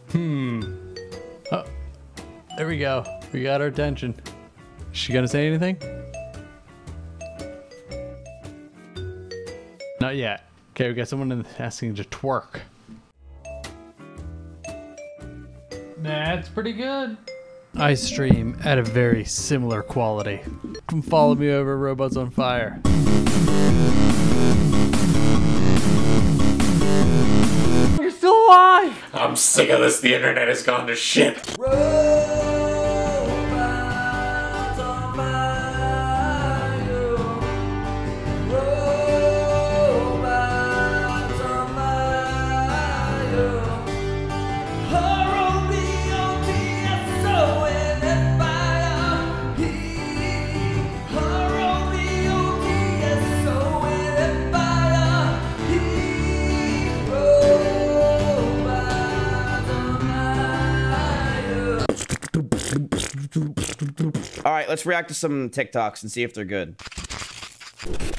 Oh, there we go. We got her attention. Is she gonna say anything? Not yet. Okay, we got someone asking to twerk. That's pretty good. I stream at a very similar quality. Come follow me over Robots on Fire. You're still alive! I'm sick of this. The internet has gone to shit. All right, let's react to some TikToks and see if they're good.